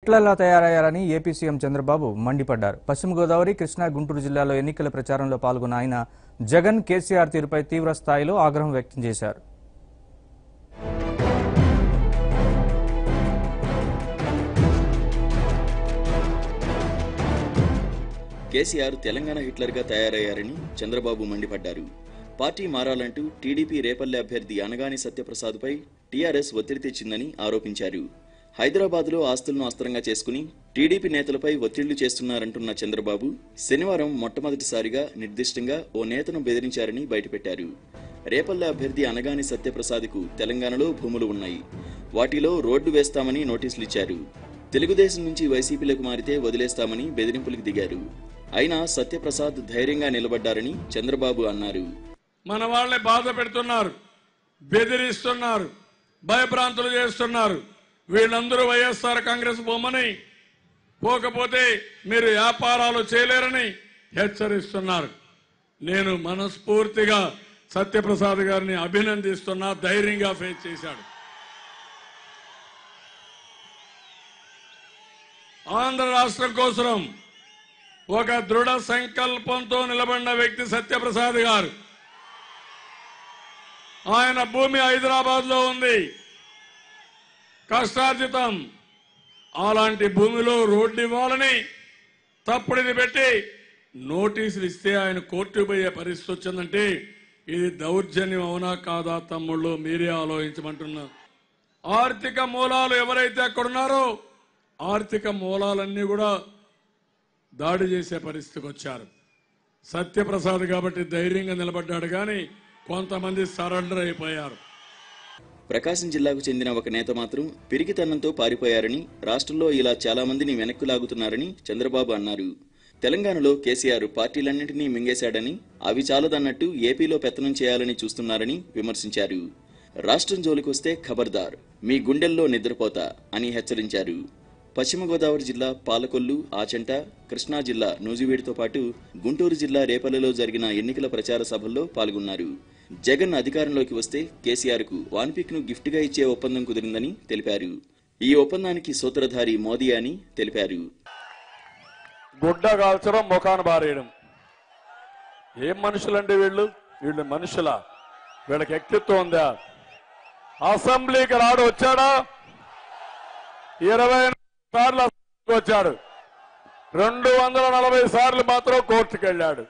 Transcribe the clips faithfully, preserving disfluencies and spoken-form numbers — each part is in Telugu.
హిట్లర్లా తయారయ్యారని ఏపీ సీఎం చంద్రబాబు మండిపడ్డారు. పశ్చిమ గోదావరి, కృష్ణా, గుంటూరు జిల్లాలో ఎన్నికల ప్రచారంలో పాల్గొన్న ఆయన జగన్, కేసీఆర్ తీరుపై తీవ్ర స్థాయిలో ఆగ్రహం వ్యక్తం చేశారు. కేసీఆర్ తెలంగాణ హిట్లర్గా తయారయ్యారని చంద్రబాబు మండిపడ్డారు. పార్టీ మారాలంటూ టీడీపీ రేపల్లె అభ్యర్థి అనగాని సత్యప్రసాద్పై టీఆర్ఎస్ ఒత్తిడి తెచ్చిందని ఆరోపించారు. హైదరాబాద్లో ఆస్తులను అస్త్రంగా చేసుకుని టీడీపీ నేతలపై ఒత్తిళ్లు చేస్తున్నారంటున్న చంద్రబాబు శనివారం మొట్టమొదటిసారిగా నిర్దిష్టంగా ఓ నేతను బెదిరించారని బయటపెట్టారు. రేపల్లె అభ్యర్థి అనగాని సత్యప్రసాద్కు తెలంగాణలో భూములు ఉన్నాయి. వాటిలో రోడ్డు వేస్తామని నోటీసులు ఇచ్చారు. తెలుగుదేశం నుంచి వైసీపీలకు మారితే వదిలేస్తామని బెదిరింపులకు దిగారు. అయినా సత్యప్రసాద్ ధైర్యంగా నిలబడ్డారని చంద్రబాబు అన్నారు. మన వాళ్ళే బాధ పెడుతున్నారు, బెదిరిస్తున్నారు, భయభ్రాంతులు చేస్తున్నారు. వీళ్ళందరూ వైఎస్ఆర్ కాంగ్రెస్ బొమ్మని పోకపోతే మీరు వ్యాపారాలు చేయలేరని హెచ్చరిస్తున్నారు. నేను మనస్ఫూర్తిగా సత్యప్రసాద్ గారిని అభినందిస్తున్నా. ధైర్యంగా ఫేస్ చేశాడు. ఆంధ్ర రాష్ట్రం కోసం ఒక దృఢ సంకల్పంతో నిలబడిన వ్యక్తి సత్యప్రసాద్ గారు. ఆయన భూమి హైదరాబాద్ లో ఉంది, కష్టార్జితం. అలాంటి భూమిలో రోడ్డు ఇవ్వాలని తప్పుడిది పెట్టి నోటీసులు ఇస్తే ఆయన కోర్టు పోయే పరిస్థితి వచ్చిందంటే ఇది దౌర్జన్యం అవునా కాదా తమ్ముళ్ళు మీరే ఆలోచించమంటున్నా. ఆర్థిక మూలాలు ఎవరైతే అక్కడున్నారో ఆర్థిక మూలాలన్నీ కూడా దాడి చేసే పరిస్థితికి వచ్చారు. సత్యప్రసాద్ కాబట్టి ధైర్యంగా నిలబడ్డాడు, కానీ కొంతమంది సరెండర్ అయిపోయారు. ప్రకాశం జిల్లాకు చెందిన ఒక నేత మాత్రం పిరికితనంతో పారిపోయారని, రాష్ట్రంలో ఇలా చాలా మందిని వెనక్కు లాగుతున్నారని చంద్రబాబు అన్నారు. తెలంగాణలో కేసీఆర్ పార్టీలన్నింటినీ మింగేశాడని, అవి చాలదన్నట్టు ఏపీలో పెత్తనం చేయాలని చూస్తున్నారని విమర్శించారు. రాష్ట్రం జోలికొస్తే ఖబర్దార్, మీ గుండెల్లో నిద్రపోతా అని హెచ్చరించారు. పశ్చిమ గోదావరి జిల్లా పాలకొల్లు, ఆచంట, కృష్ణా జిల్లా నూజివీడుతో పాటు గుంటూరు జిల్లా రేపల్లెలో జరిగిన ఎన్నికల ప్రచార సభల్లో పాల్గొన్నారు. జగన్ అధికారంలోకి వస్తే కేసీఆర్ కు వాన్పిక్ ను గిఫ్ట్ గా ఇచ్చే ఒప్పందం కుదిరిందని తెలిపారు. ఈ ఒప్పందానికి సూత్రధారి మోదీ అని తెలిపారు. గుడ్డ కాల్చడం, ముఖాన్ని బారేయడం. ఏం మనుషులండి వీళ్ళు? వీళ్ళు మనుషుల? వీళ్ళకి వ్యక్తిత్వం ఉందా? అసెంబ్లీకి రాడు వచ్చాడా? ఇరవై సార్లు వచ్చాడు, రెండు వందల నలభై సార్లు మాత్రం కోర్టుకు వెళ్ళాడు.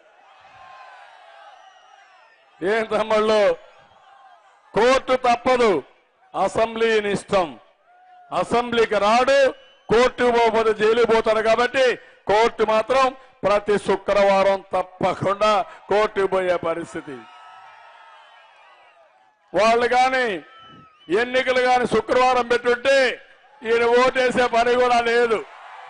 ఏం తమ్ముళ్ళు, కోర్టు తప్పదు, అసెంబ్లీ ఇష్టం. అసెంబ్లీకి రాడు, కోర్టు పోతే జైలు పోతాడు. కాబట్టి కోర్టు మాత్రం ప్రతి శుక్రవారం తప్పకుండా కోర్టు పోయే పరిస్థితి. వాళ్ళు కానీ ఎన్నికలు కానీ శుక్రవారం పెట్టుంటే ఈయన ఓటేసే పని కూడా లేదు.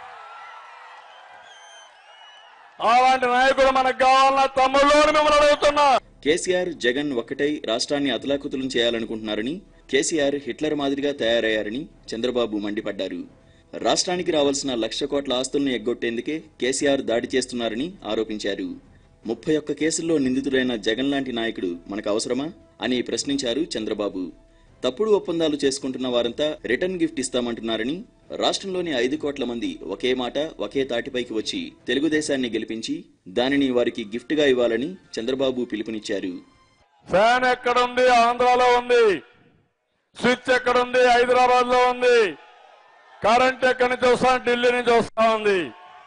అలాంటి నాయకుడు మనకు కావాలన్న తమ్ముళ్ళు మిమ్మల్ని అడుగుతున్నా. కేసీఆర్, జగన్ ఒక్కటై రాష్ట్రాన్ని అతలాకుతలం చేయాలనుకుంటున్నారని, కేసీఆర్ హిట్లర్ మాదిరిగా తయారయ్యారని చంద్రబాబు మండిపడ్డారు. రాష్ట్రానికి రావాల్సిన లక్ష కోట్ల ఆస్తులను ఎగ్గొట్టేందుకే కేసీఆర్ దాడి చేస్తున్నారని ఆరోపించారు. ముప్పై ఒక్క కేసుల్లో నిందితుడైన జగన్ లాంటి నాయకుడు మనకు అవసరమా అని ప్రశ్నించారు చంద్రబాబు. తప్పుడు ఒప్పందాలు చేసుకుంటున్న వారంతా రిటర్న్ గిఫ్ట్ ఇస్తామంటున్నారని, రాష్ట్రంలోని ఐదు కోట్ల మంది ఒకే మాట ఒకే తాటిపైకి వచ్చి తెలుగుదేశాన్ని గెలిపించి దానిని వారికి గిఫ్ట్ గా ఇవ్వాలని చంద్రబాబు పిలుపునిచ్చారు. ఫ్యాన్ ఎక్కడుంది? ఆంధ్రాలో ఉంది. స్విచ్ ఎక్కడుంది? హైదరాబాద్ లో ఉంది. కరెంట్ ఎక్కడి నుంచి వస్తా? ఢిల్లీ నుంచి వస్తా ఉంది.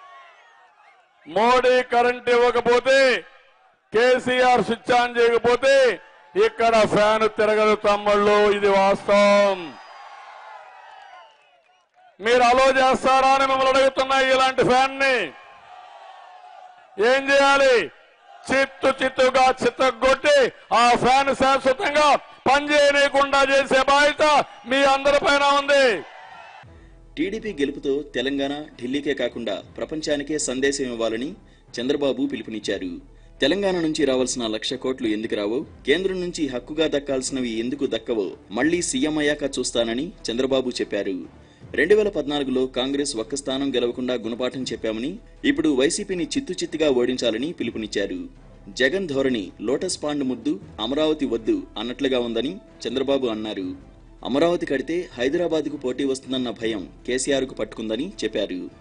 మోడీ కరెంట్ ఇవ్వకపోతే, కేసీఆర్ స్విచ్ ఆన్ చేయకపోతే ఇక్కడ ఫ్యాన్ తిరగదు తమ్ముళ్ళు. ఇది వాస్తవం. మీరు అలో చేస్తారా అని మిమ్మల్ని అడుగుతున్నా. ఇలాంటి ఫ్యాన్ ని ఏం చేయాలి? చిత్తు చిత్తుగా చిత్తగొట్టి ఆ ఫ్యాన్ శాశ్వతంగా పనిచేయకుండా చేసే బాధ్యత మీ అందరిపైన ఉంది. టీడీపీ గెలుపుతో తెలంగాణ ఢిల్లీకే కాకుండా ప్రపంచానికే సందేశం ఇవ్వాలని చంద్రబాబు పిలుపునిచ్చారు. తెలంగాణ నుంచి రావాల్సిన లక్ష కోట్లు ఎందుకు రావో, కేంద్రం నుంచి హక్కుగా దక్కాల్సినవి ఎందుకు దక్కవో మళ్లీ సీఎం అయ్యాక చూస్తానని చంద్రబాబు చెప్పారు. రెండు వేల పద్నాలుగులో కాంగ్రెస్ ఒక్క స్థానం గెలవకుండా గుణపాఠం చెప్పామని, ఇప్పుడు వైసీపీని చిత్తు చిత్తుగా ఓడించాలని పిలుపునిచ్చారు. జగన్ ధోరణి లోటస్ పాండ్ ముద్దు, అమరావతి వద్దు అన్నట్లుగా ఉందని చంద్రబాబు అన్నారు. అమరావతి కడితే హైదరాబాద్కు పోటీ వస్తుందన్న భయం కేసీఆర్కు పట్టుకుందని చెప్పారు.